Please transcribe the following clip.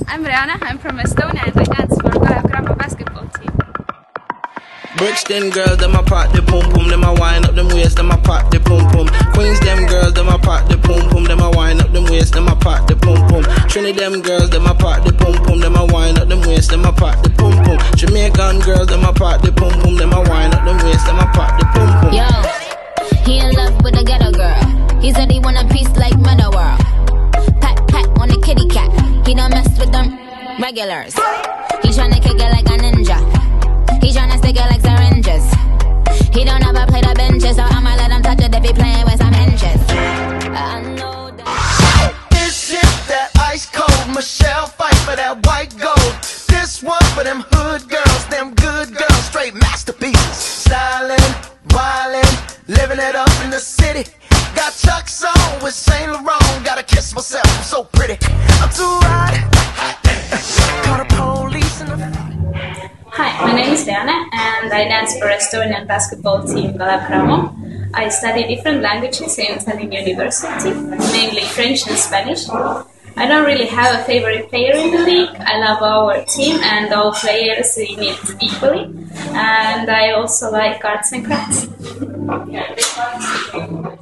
I'm Rihanna, I'm from Estonia and I dance for Kalev Cramo basketball team. Brixton girls, them a pop the pum pum, them a wind up them waist, them a pop the pum pum. Queens them girls, them a pop the pum pum, them a wind up them waist, them a pop the pum pum. Trinity them girls, them a pop the pum pum, them a wind up them waist, them a pop the pum pum. Jamaican girls, them a pop the pum pum, them a wind up them waist, them a pop the pum pum. Yo, he in love with a ghetto girl. He said he want a piece like Meta World. Pat pat on the kitty cat. He don't mess with them regulars. He tryna kick it like a ninja. He tryna stick it like syringes. He don't ever play the benches, so I'ma let him touch it if he playing with some inches. I know that. This shit that ice cold. Michelle fight for that white gold. This one for them hood girls, them good girls, straight masterpieces. Stylin', wildin', living it up in the city. Got Chuck's on with Saint Laurent. Gotta kiss myself, I'm so pretty. I'm too hot. Call the police in the. Hi, my name is Rihanna and I dance for Estonian basketball team Kalev Cramo. I study different languages in Tallinn University, mainly French and Spanish. I don't really have a favorite player in the league. I love our team and all players in it equally. And I also like arts and crafts.